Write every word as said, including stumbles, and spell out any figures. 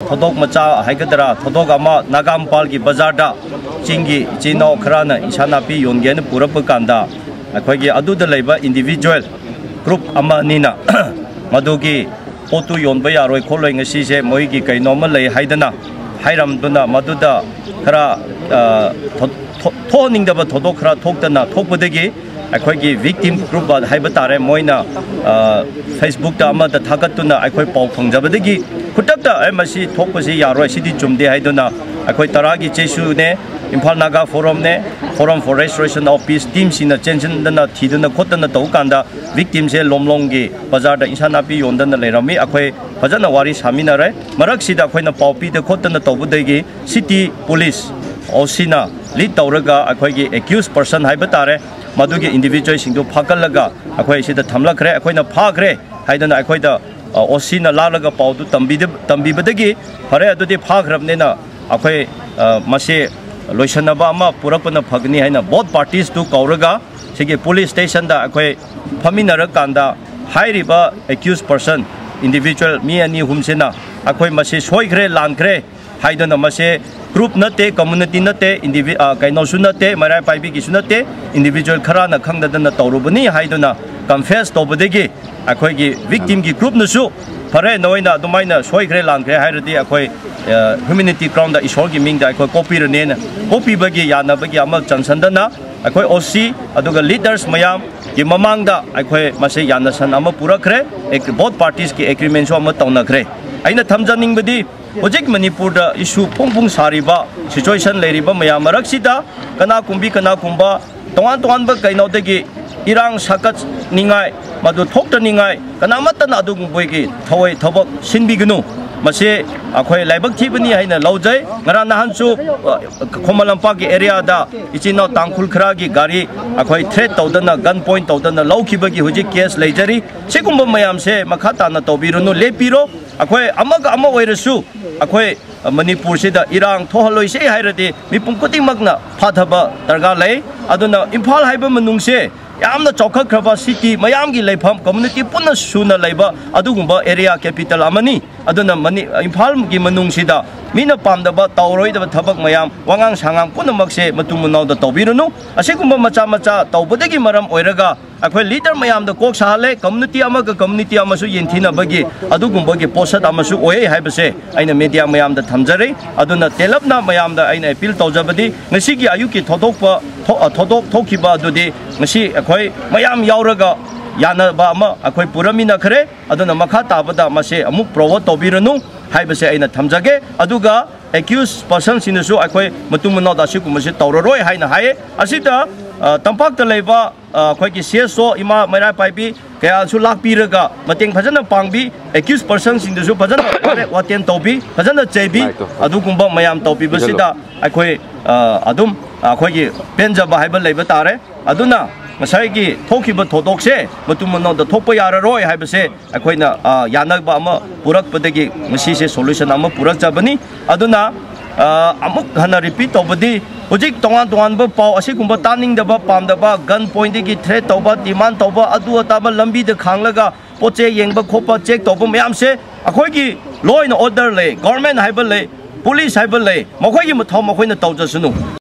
थोदोक मचा हाइगदरा थोदोक अमा नागामपाल की बाजार दा चिंगी चिनो खराना इसानापी योनगेन पुरप कांदा अखोगी अदुदा लेबा इंडिविजुअल ग्रुप अमा नीना मदुगी पोतु योनबा यारोय खोलोय ngasi se moigi kainoma lei haidana hairamduna maduda khara thoningdaba thodok khara thokdana thokbadegi अखोगी विक्टिम ग्रुप हाइबा तारे मोइना फेसबुक ता अमा दा थागतुना अखोय पाउ फंगजबदगी खुटबदा ए मसी थोकपसि यारोय सिदि जुमदे हाइदुना अखोय तरागी चेसु ने इम्फाल नागा फोरम ने forum for restoration of peace team सिना चेंजनदना थीदना खोतना तौकांदा विक्टिम से लोमलोंगी बाजार दा इंसानापी योंदना लेरामी अखोय फजना वारी सामिनारे मरक सिदा अखोयना पाउपी द खोतना तौबदगी सिटी पुलिस ओसिना लीड तौरगा अखोयगी एक्यूज पर्सन हाइबा तारे मधुगे इंडिविजुअल सिंगदो फाकलगा अखोय सिदा थमलखरे अखोयना फाखरे हाइदना अखोयदा ओसिना लालगा पाउदु तंबीद तंबीबदगी फरे अदुदि फाखरबनेना अखोय मसे लोइसनबा अमा पुरपना फगनी हाइना बोथ पार्टीज टू कौरगा सिगे पुलिस स्टेशन दा अखोय फमिनर कांदा हाइरिबा एक्यूज पर्सन इंडिविजुअल मी अनि हुमसेना अखोय मसे सोइखरे लानखरे हाइदना मसे ग्रुप नते कम्युनिटी नते इंडिवि कैनोसु नते मराय पाइबी किसु नते इंडिविजुअल खरा न खंगदना तौरुबनी हाइदना कन्फेस तौबदगी अखोयगी विक्टिम की ग्रुप नसु फरे नोइना दुमाइना सोइखरे लानखरे हाइरदी अखोय ह्यूमैनिटी क्राउन दा ईश्वर की मिंग दा अखोय कॉपी रनेना कॉपी बगी यानाबगी अमल चंसंदना अखोय ओसी अदुगा लीडर्स मयाम की ममांग दा अखोय मसे यानसन अम पुरखरे एक बोथ पार्टीज की एग्रीमेंट सो अम तौनखरे अइना थमजनिंगबदी होजिक मणिपुर दा इशू पुंग सारीबा सिचुएशन लेरिबा मयाम मरक्सिदा कना कुंबी कना कुंबा तोंगान तोंगानबा कैनोदगी इरांग साकत निंगाय मदु थोक्ट निंगाय कनामतन अदुगुंबोयगी थवय थबक सिनबिगनु मसे अखोय लाइबक थीबनी हाइना लौजय ngara nahanchu khomalampa की एरिया दा इचिनो तांखुल खरा की गाड़ी अखोय थ्रेट तौदना गन पॉइंट तौदना लौखिबगी हुजि केस लेजरी सिगुंब मयाम से मखाताना तौबिरुनु लेपिरो अखोय अमग अम ओइरसु अखोय मणिपुर सिदा इरांग थोहलोइसे हाइरदि मिपुम कुतिमकना फाथबा दरगा लै अदुना इम्फाल हाइबा मनुंगसे यामना चौखखरबा सिटी मयाम की लेफम कम्युनिटी पुनः सुना लेबा अदुगुंबा एरिया कैपिटल अमनी अदुना मनी इम्फाल की मनुंगसिदा मीना पामदबा तौरोइदबा थबक मयाम वांगांग सांगाम पुनमकसे मतुमुनावदा तौबिरुनु असिगुंबा मचा मचा तौबदगी मरम ओइरगा अखोय लीडर मयाम द कोक साहले कम्युनिटी अमग कम्युनिटी अमसु येंथिनाबगी अदुगुंबगी पोसत अमसु ओये हाइबसे आइना मीडिया मयाम द थमजरे अदुना तेलपना मयाम द आइना अपील तौजबदी ngasi अयुकी थोदोकपा थोदोक थोखिबा अदुदि ngasi अखोय मयाम यावरगा यानबा अमा अखोय पुरमिना खरे अदुना मखा ताबदा मसे अमुक प्रोवोट तौबिरनु हाइबसे आइना थमजगे अदुगा एक्यूज पर्सन सिनसु अखोय मतुमनो दासि कुमसे तौररोय हाइना हाय असिता तंपाक लेबा अखोय की सेसो इमा मैरा पाइबी कयासु लाखपीरगा मतेंग फजन पांगबी एक्यूज पर्सन सिंदसु फजन वाटेन तौबी फजन चेबी अदुगुंबा मयाम तौबीबसिदा अखोय अदुम अखोय की पेंजबा हाइबा लेबा तारे अदुना मसाइगी थोखिबा थोदोकसे मतुमनो द थोपा याररोय हाइबसे अखोयना यानबा अमा पुरकपदगी मसीसे सोल्यूशन अमा पुरकजबनी अदुना अमुक हना रिपीट तौबदी हुजिक तोंगान तोंगानबा पाउ असिगुंबा तानिंगदबा पामदबा गन पॉइंट की थ्रेट तौबा डिमांड तौबा अदु अताबा लंबी द खांगलगा पोचे येंगबा खोपा चेक तौबा मयाम से अखोयगी लॉ एंड ऑर्डर ले गवर्नमेंट हाइबल ले पुलिस हाइबल ले मखोयगी मथौ मखोयना तौजसनु